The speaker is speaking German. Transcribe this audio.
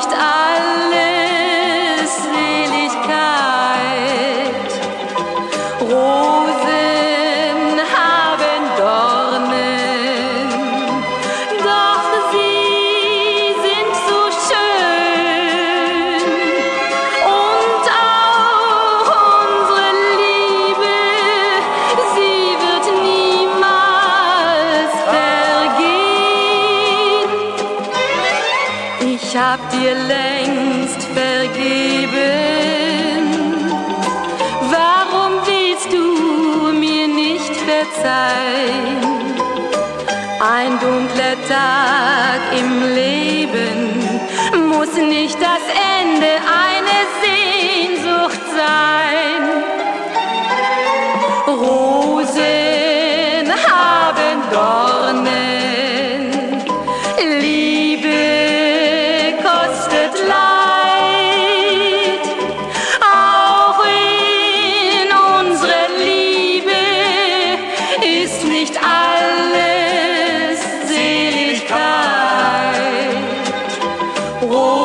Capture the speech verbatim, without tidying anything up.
nicht alles Seligkeit. Rosen haben Dornen, doch sie sind so schön. Und auch unsere Liebe, sie wird niemals vergehen. Ich hab dir längst vergeben. Warum willst du mir nicht verzeihen? Ein dunkler Tag im Leben muss nicht das Ende einer Sehnsucht sein. Rosen haben Dornen, Liebe kostet Leid. Auch in unserer Liebe ist nicht alles Seligkeit.